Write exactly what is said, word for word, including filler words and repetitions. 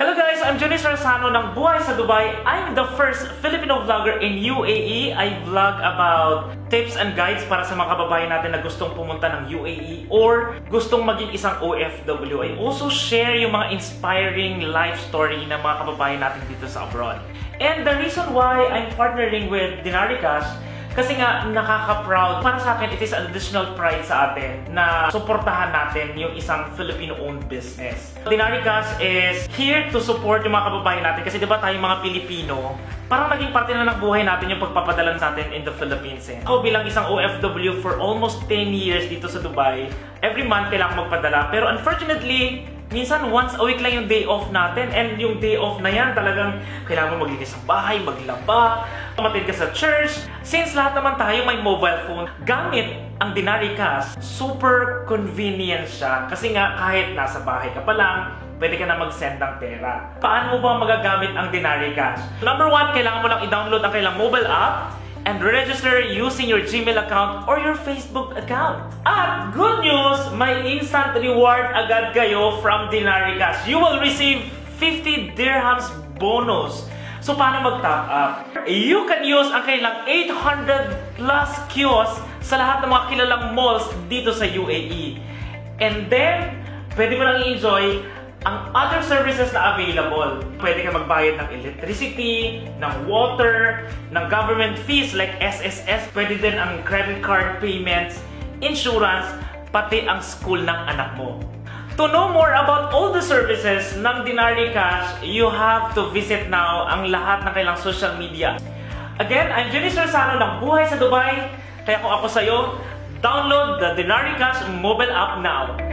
Hello guys, I'm Johnny Sarsano ng Buhay sa Dubai. I'm the first Filipino vlogger in U A E. I vlog about tips and guides para sa mga kababayan natin na gustong pumunta ng U A E or gustong maging isang O F W. I also share yung mga inspiring life story ng mga kababayan natin dito sa abroad. And the reason why I'm partnering with Dinaricash, kasi nga, nakaka-proud. Para sa akin, it is an additional pride sa atin na suportahan natin yung isang Filipino-owned business. Dinaricash is here to support yung mga kababayan natin kasi diba tayong mga Pilipino, parang naging parte na ng buhay natin yung pagpapadala natin in the Philippines. Eh. Ako bilang isang O F W for almost ten years dito sa Dubai, every month kailangan magpadala. Pero unfortunately, minsan once a week lang yung day off natin, and yung day off na yan talagang kailangan mo maglinis ng bahay, maglaba, umatid ka sa church. Since lahat naman tayo may mobile phone, gamit ang Dinaricash, super convenient siya. Kasi nga kahit nasa bahay ka pa lang, pwede ka na mag-send ng pera. Paano mo ba magagamit ang Dinaricash? Number one, kailangan mo lang i-download ang kailang mobile app and register using your Gmail account or your Facebook account. At good news, may instant reward agad kayo from Dinaricash. You will receive fifty dirhams bonus. So paano mag-top up? You can use ang kailang eight hundred plus kiosks sa lahat ng mga kilalang malls dito sa U A E. And then, pwede mo nang i-enjoy ang other services na available. Pwede ka magbayad ng electricity, ng water, ng government fees like S S S. Pwede din ang credit card payments, insurance, pati ang school ng anak mo. To know more about all the services ng Dinaricash, you have to visit now ang lahat ng kailang social media. Again, I'm Johnny Sarsano ng Buhay sa Dubai. Kaya kung ako sa'yo, download the Dinaricash mobile app now.